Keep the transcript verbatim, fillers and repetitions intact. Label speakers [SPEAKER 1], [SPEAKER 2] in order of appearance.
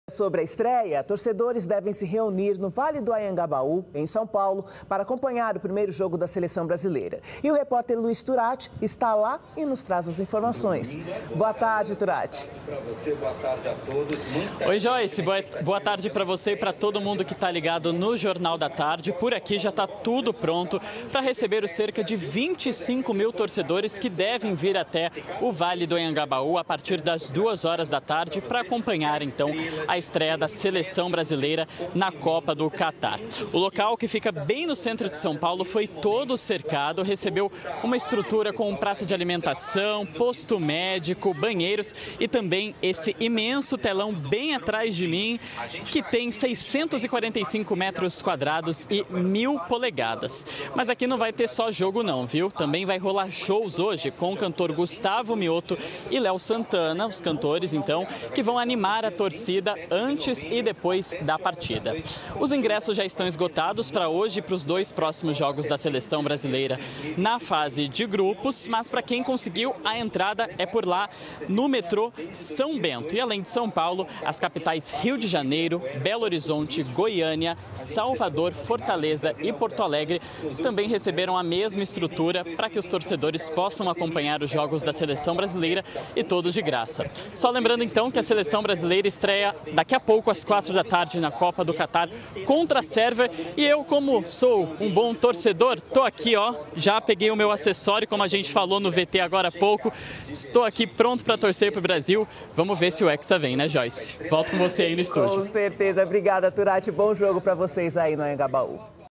[SPEAKER 1] Sobre a estreia, torcedores devem se reunir no Vale do Anhangabaú, em São Paulo, para acompanhar o primeiro jogo da seleção brasileira. E o repórter Luiz Turati está lá e nos traz as informações. Boa tarde, Turati.
[SPEAKER 2] Oi, Joyce. Boa, boa tarde para você e para todo mundo que está ligado no Jornal da Tarde. Por aqui já está tudo pronto para receber os cerca de vinte e cinco mil torcedores que devem vir até o Vale do Anhangabaú a partir das duas horas da tarde para acompanhar, então, a a estreia da seleção brasileira na Copa do Catar. O local, que fica bem no centro de São Paulo, foi todo cercado, recebeu uma estrutura com praça de alimentação, posto médico, banheiros e também esse imenso telão bem atrás de mim, que tem seiscentos e quarenta e cinco metros quadrados e mil polegadas. Mas aqui não vai ter só jogo não, viu? Também vai rolar shows hoje com o cantor Gustavo Mioto e Léo Santana, os cantores, então, que vão animar a torcida antes e depois da partida. Os ingressos já estão esgotados para hoje e para os dois próximos jogos da seleção brasileira na fase de grupos, mas para quem conseguiu, a entrada é por lá no metrô São Bento. E além de São Paulo, as capitais Rio de Janeiro, Belo Horizonte, Goiânia, Salvador, Fortaleza e Porto Alegre também receberam a mesma estrutura para que os torcedores possam acompanhar os jogos da seleção brasileira e todos de graça. Só lembrando então que a seleção brasileira estreia daqui a pouco, às quatro da tarde, na Copa do Catar contra a Sérvia. E eu, como sou um bom torcedor, estou aqui, ó, já peguei o meu acessório, como a gente falou no V T agora há pouco. Estou aqui pronto para torcer para o Brasil. Vamos ver se o Hexa vem, né, Joyce? Volto com você aí no estúdio.
[SPEAKER 1] Com certeza. Obrigada, Turati. Bom jogo para vocês aí no Anhangabaú.